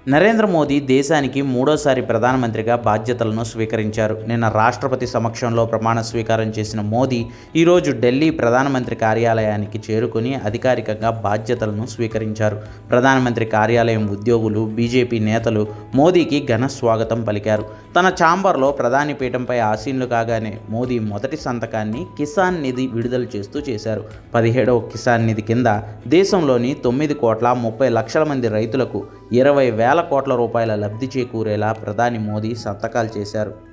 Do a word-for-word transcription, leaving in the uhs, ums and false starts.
నరేంద్ర మోదీ దేశానికి మూడోసారి ప్రధానమంత్రిగా బాధ్యతలను స్వీకరించారు. నిన్న రాష్ట్రపతి సమక్షంలో ప్రమాణ స్వీకారం చేసిన మోదీ ఈరోజు ఢిల్లీ ప్రధానమంత్రి కార్యాలయానికి చేరుకుని అధికారికంగా బాధ్యతలను స్వీకరించారు. ప్రధానమంత్రి కార్యాలయం ఉద్యోగులు, బీజేపీ నేతలు మోదీకి ఘన స్వాగతం పలికారు. తన ఛాంబర్లో ప్రధాని పీఠంపై ఆసీనులు కాగానే మోదీ మొదటి సంతకాన్ని కిసాన్ నిధి విడుదల చేస్తూ చేశారు. పదిహేడవ కిసాన్ నిధి కింద దేశంలోని తొమ్మిది కోట్ల ముప్పై లక్షల మంది రైతులకు ఇరవై వేల కోట్ల రూపాయల లబ్ధి చేకూరేలా ప్రధాని మోదీ సంతకాలు చేశారు.